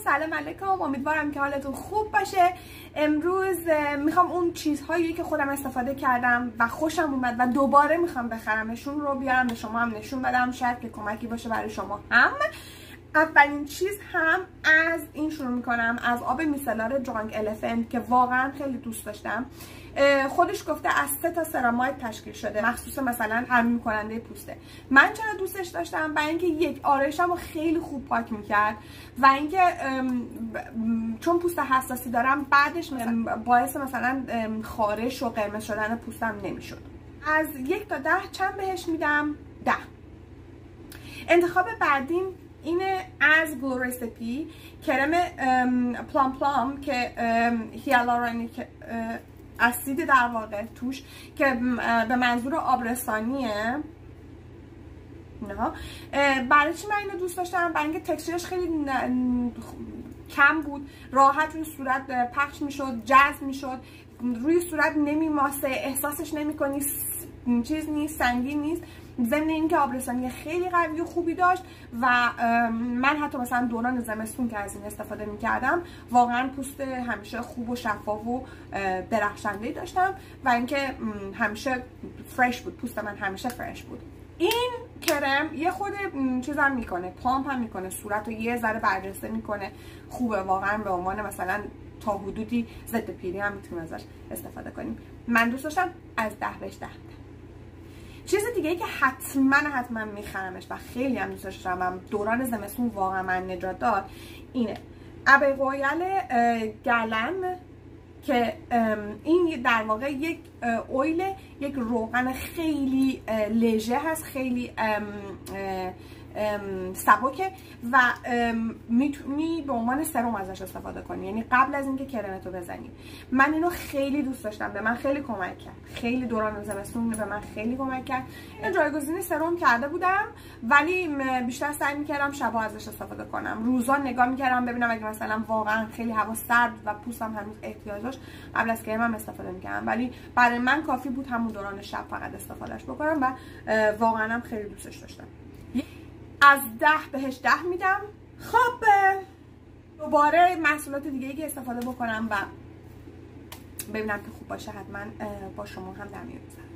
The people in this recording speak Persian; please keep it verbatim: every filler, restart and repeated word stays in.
سلام علیکم، امیدوارم که حالتون خوب باشه. امروز میخوام اون چیزهایی که خودم استفاده کردم و خوشم اومد و دوباره میخوام بخرمشون رو بیارم به شما هم نشون بدم، شاید که کمکی باشه برای شما هم. اولین چیز هم از این شروع میکنم، از آب میسلار درانک الیفنت که واقعا خیلی دوست داشتم. خودش گفته از سه تا سراماید تشکیل شده، مخصوص مثلا ترمیم کننده پوسته. من چرا دوستش داشتم؟ برای اینکه یک آرایشم رو خیلی خوب پاک میکرد و اینکه چون پوست حساسی دارم بعدش مثلا باعث مثلا خارش و قرمز شدن پوستم نمیشد. از یک تا ده چند بهش میدم؟ ده. انتخاب بعدیم اینه از گلو رسیپی، کرم پلام پلام که هیالورونیک اسید در واقع توش که به منظور آبرسانیه. نه برای چی من اینو دوست داشتم؟ برای اینکه تکسچرش خیلی کم بود، راحت روی صورت پخش میشد، جذب میشد، روی صورت نمیماسه، احساسش نمیکنی چیز نیست، سنگین نیست، ضمن اینکه آبرسانی خیلی قوی و خوبی داشت. و من حتی مثلا دوران زمستون که از این استفاده میکردم واقعا پوست همیشه خوب و شفاف و درخشنده داشتم و اینکه همیشه فرش بود، پوست من همیشه فرش بود. این کرم یه خود چیزم میکنه، پامپ هم میکنه، صورت رو یه ذره برجسته میکنه، خوبه واقعا. به عنوان مثلا تا حدودی ضد پیری هم میتونیم ازش استفاده کنیم. من دوست داشتم، از ده بهش ده. چیز دیگه ای که حتما حتما میخرمش و خیلی هم دوست داشتم دوران زمستون واقعا من نجات داد، اینه ابی رویال گلن که این در واقع یک اویل، یک روغن خیلی لژه هست، خیلی سبکه و میتونی به عنوان سرم ازش استفاده کنی، یعنی قبل از اینکه کرمتو بزنی. من اینو خیلی دوست داشتم، به من خیلی کمک کرد، خیلی دوران زمستون به من خیلی کمک کرد. این جایگزین سرم کرده بودم ولی بیشتر سعی میکردم شبا ازش استفاده کنم، روزا نگاه میکردم ببینم اگه مثلا واقعا خیلی هوا سرد و پوستم هنوز احتیاج داشت قبل از کرمم استفاده میکردم، ولی برای من کافی بود همون دوران شب فقط استفادهش بکنم و واقعا هم خیلی دوستش داشتم. از ده بهش ده میدم. خب دوباره محصولات دیگه ای که استفاده بکنم و ببینم که خوب باشه حتما با شما هم در میون بذارم.